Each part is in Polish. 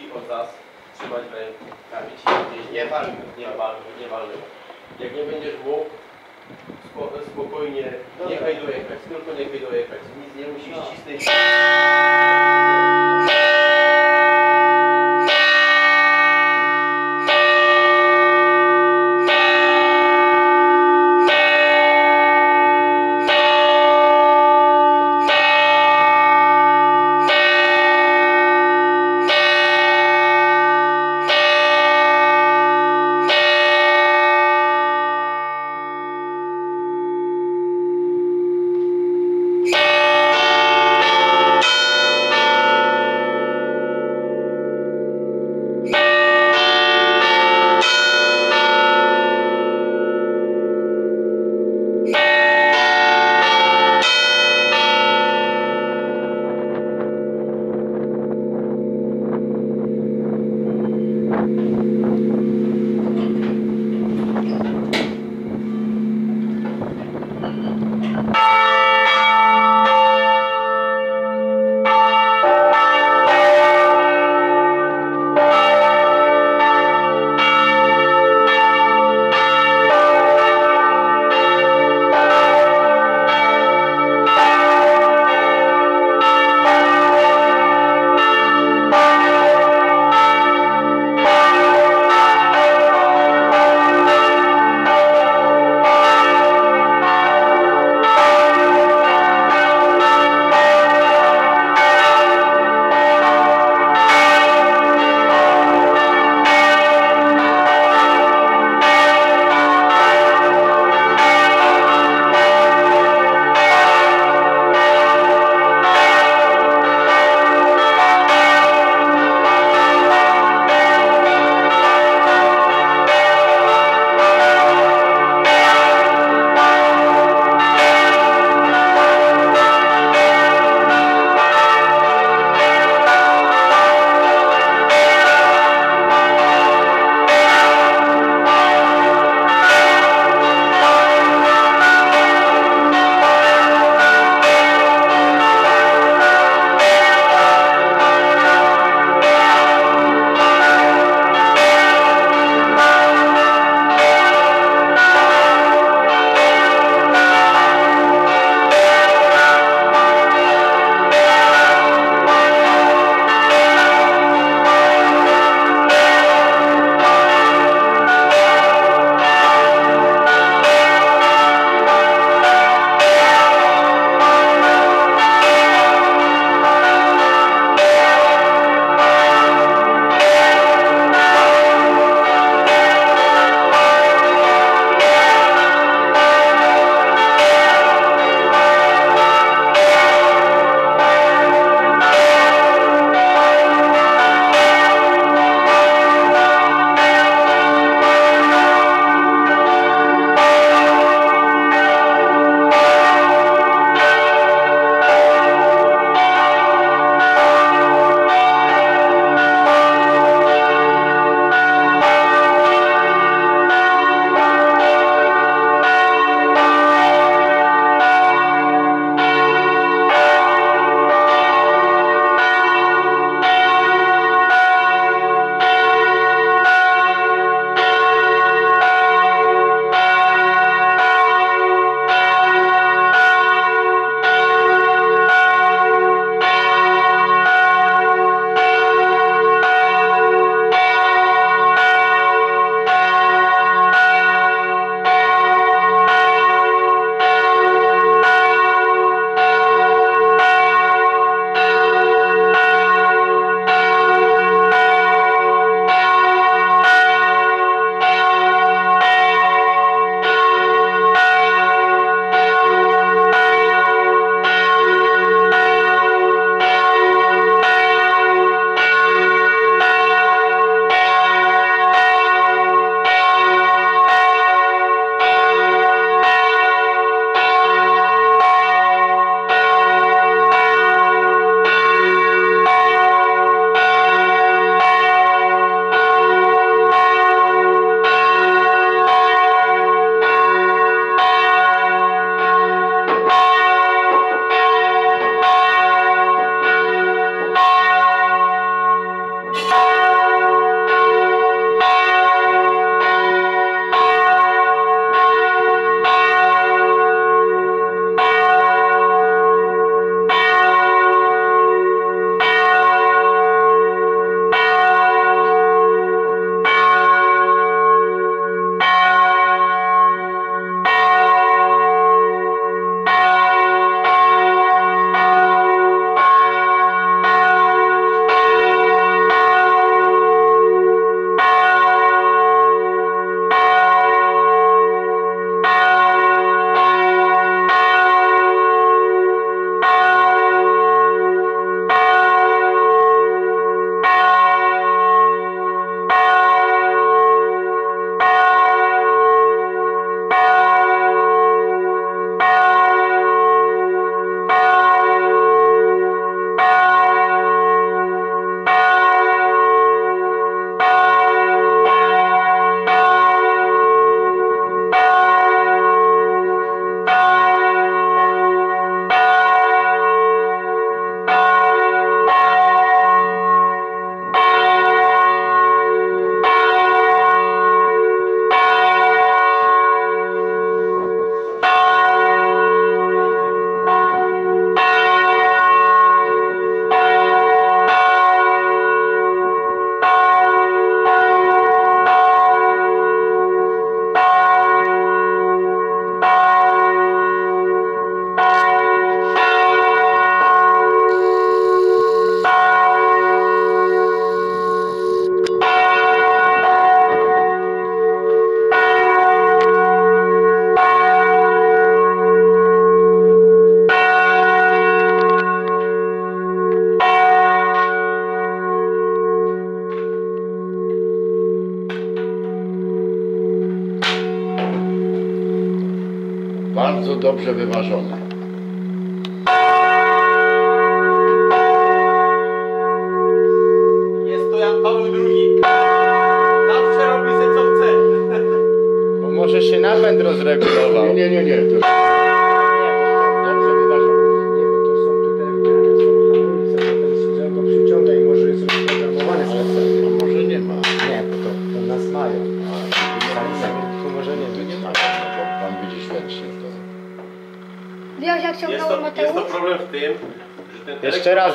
cicho zas, trzymać w ręku, prawić się gdzieś, nie walmy, nie walmy. Jak nie będziesz mógł, spokojnie, niechaj dojechać, tylko niechaj dojechać, nic nie musisz cisnąć. bardzo dobrze wyważone. Jest to Jan Paweł II. Zawsze robi se co chce. Bo może się napęd rozregulował. Nie. To dobrze wyważone. Nie, bo to są tutaj wgrane są hamulce, to ten sprzęt go przyciąga i może jest rozprogramowany specjalnie. A może nie ma. Nie, bo to nas mają. Tu może nie Tu być. nie ma, no bo pan widzisz więcej. Wiesz jak ciągnął Jest to Mateusz? problem w tym, że ten Jeszcze raz.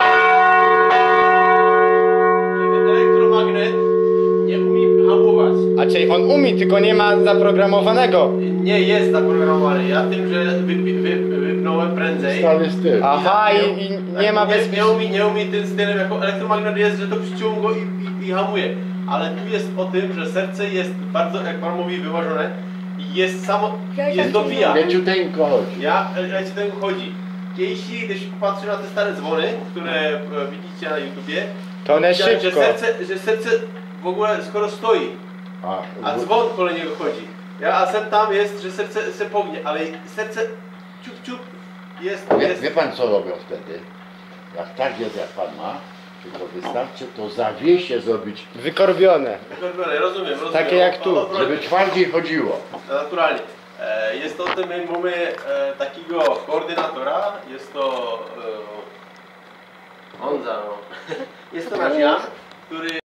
elektromagnet nie umie hamować. A czyli on umie, tylko nie ma zaprogramowanego. Nie jest zaprogramowany. Ja tym, że wypnąłem prędzej. Stały styl. Aha, i nie ma Nie umie tym stylem, jako elektromagnet jest, że to przyciąga go i hamuje. Ale tu jest o tym, że serce jest bardzo, jak pan mówi, wyważone i jest samo, jest dobija. Leciuteńko chodzi. Leciuteńko chodzi. Jeśli ktoś popatrzy na te stare dzwony, które widzicie na YouTubie, To one widziałem, szybko. że serce w ogóle skoro stoi, a dzwon koło niego chodzi. A sen tam jest, że serce se pognie, ale serce ciup jest. Wie pan co robią wtedy? Jak tak jest jak pan ma, tylko wystarczy to zawiesie zrobić, Wykorbione. Rozumiem. Takie jak tu, żeby twardziej chodziło. Naturalnie. Jest to, my mamy takiego koordynatora, jest to Honza, no. Jest to nasz Jan, który